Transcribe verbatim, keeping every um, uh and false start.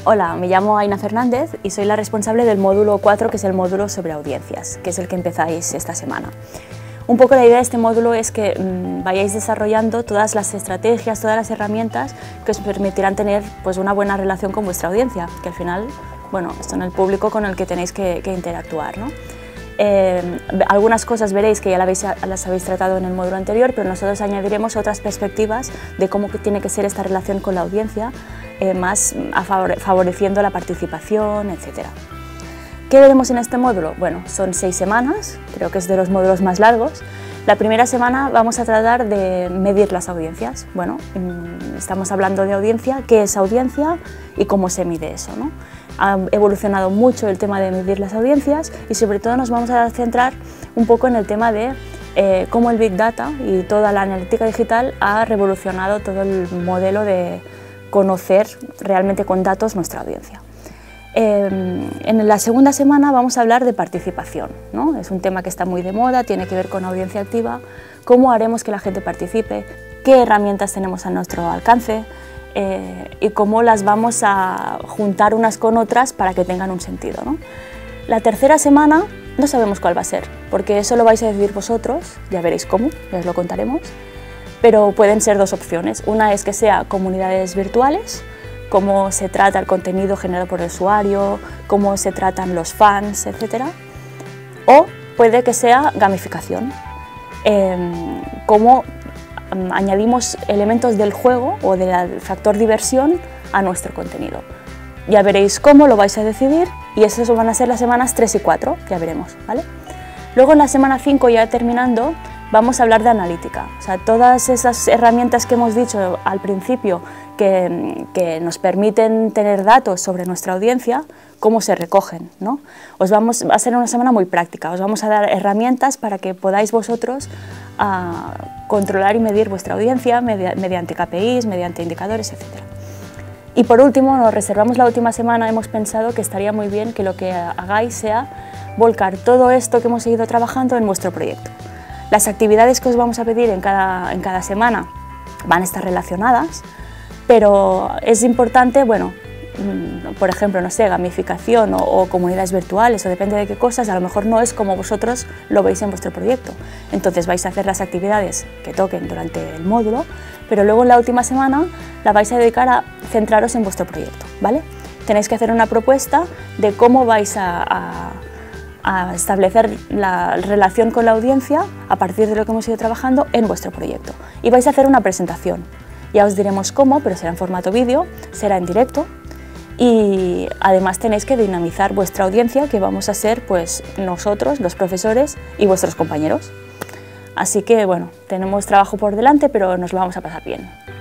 Hola, me llamo Aina Fernández y soy la responsable del módulo cuatro, que es el módulo sobre audiencias, que es el que empezáis esta semana. Un poco la idea de este módulo es que mmm, vayáis desarrollando todas las estrategias, todas las herramientas que os permitirán tener pues, una buena relación con vuestra audiencia, que al final, bueno, son el público con el que tenéis que, que interactuar, ¿no? Eh, algunas cosas veréis que ya las habéis, las habéis tratado en el módulo anterior, pero nosotros añadiremos otras perspectivas de cómo tiene que ser esta relación con la audiencia, eh, más a favore, favoreciendo la participación, etcétera. ¿Qué veremos en este módulo? Bueno, son seis semanas, creo que es de los módulos más largos. La primera semana vamos a tratar de medir las audiencias. Bueno, estamos hablando de audiencia, qué es audiencia y cómo se mide eso, ¿no? Ha evolucionado mucho el tema de medir las audiencias y sobre todo nos vamos a centrar un poco en el tema de eh, cómo el Big Data y toda la analítica digital ha revolucionado todo el modelo de conocer realmente con datos nuestra audiencia. Eh, en la segunda semana vamos a hablar de participación, ¿no? Es un tema que está muy de moda, tiene que ver con audiencia activa, cómo haremos que la gente participe, qué herramientas tenemos a nuestro alcance, Eh, y cómo las vamos a juntar unas con otras para que tengan un sentido, ¿no? La tercera semana no sabemos cuál va a ser, porque eso lo vais a decidir vosotros, ya veréis cómo, ya os lo contaremos, pero pueden ser dos opciones. Una es que sea comunidades virtuales, cómo se trata el contenido generado por el usuario, cómo se tratan los fans, etcétera, o puede que sea gamificación, eh, cómo añadimos elementos del juego o del factor diversión a nuestro contenido. Ya veréis cómo lo vais a decidir y esas van a ser las semanas tres y cuatro, ya veremos, ¿vale? Luego en la semana cinco, ya terminando, vamos a hablar de analítica. O sea, todas esas herramientas que hemos dicho al principio que, que nos permiten tener datos sobre nuestra audiencia, cómo se recogen, ¿no? Os vamos, va a ser una semana muy práctica, os vamos a dar herramientas para que podáis vosotros a controlar y medir vuestra audiencia mediante K P Is, mediante indicadores, etcétera. Y por último, nos reservamos la última semana, hemos pensado que estaría muy bien que lo que hagáis sea volcar todo esto que hemos seguido trabajando en vuestro proyecto. Las actividades que os vamos a pedir en cada, en cada semana van a estar relacionadas, pero es importante, bueno, por ejemplo, no sé, gamificación o, o comunidades virtuales, o depende de qué cosas, a lo mejor no es como vosotros lo veis en vuestro proyecto. Entonces vais a hacer las actividades que toquen durante el módulo, pero luego en la última semana la vais a dedicar a centraros en vuestro proyecto, ¿vale? Tenéis que hacer una propuesta de cómo vais a, a, a establecer la relación con la audiencia a partir de lo que hemos ido trabajando en vuestro proyecto. Y vais a hacer una presentación. Ya os diremos cómo, pero será en formato vídeo, será en directo. Y además tenéis que dinamizar vuestra audiencia, que vamos a ser pues nosotros, los profesores y vuestros compañeros. Así que bueno, tenemos trabajo por delante, pero nos lo vamos a pasar bien.